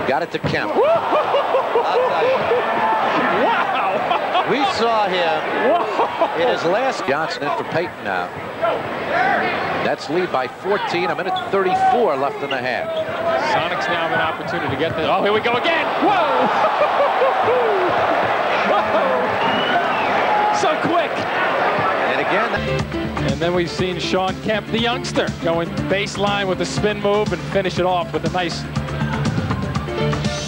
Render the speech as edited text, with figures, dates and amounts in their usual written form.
Got it to Kemp. Wow! We saw him in his last. Johnson in for Peyton now. That's lead by 14. A minute 34 left in the half. Sonics now have an opportunity to get there. Oh, here we go again. Whoa! Whoa! So quick. And again. And then we've seen Shawn Kemp, the youngster, going baseline with a spin move and finish it off with a nice